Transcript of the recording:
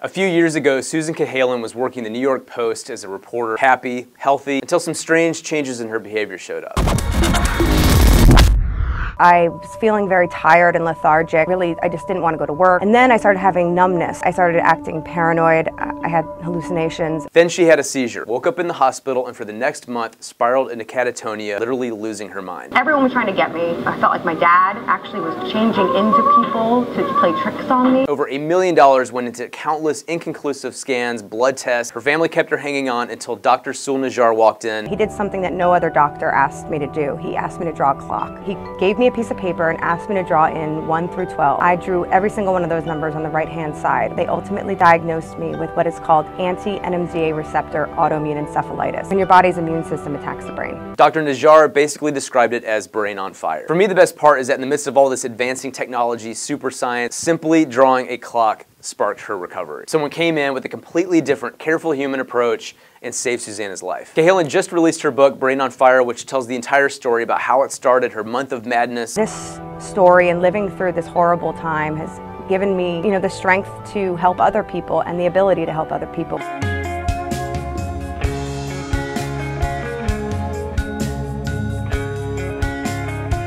A few years ago, Susannah Cahalan was working the New York Post as a reporter, happy, healthy, until some strange changes in her behavior showed up. I was feeling very tired and lethargic. Really, I just didn't want to go to work. And then I started having numbness. I started acting paranoid. I had hallucinations. Then she had a seizure, woke up in the hospital, and for the next month spiraled into catatonia, literally losing her mind. Everyone was trying to get me. I felt like my dad actually was changing into people to play tricks on me. Over $1 million went into countless inconclusive scans, blood tests. Her family kept her hanging on until Dr. Souhel Najjar walked in. He did something that no other doctor asked me to do. He asked me to draw a clock. He gave me a piece of paper and asked me to draw in 1 through 12. I drew every single one of those numbers on the right-hand side. They ultimately diagnosed me with what is called anti-NMDA receptor autoimmune encephalitis. When your body's immune system attacks the brain. Dr. Najjar basically described it as brain on fire. For me, the best part is that in the midst of all this advancing technology, super science, simply drawing a clock sparked her recovery. Someone came in with a completely different, careful human approach and saved Susannah's life. Cahalan just released her book, Brain on Fire, which tells the entire story about how it started, her month of madness. This story and living through this horrible time has given me, the strength to help other people and the ability to help other people.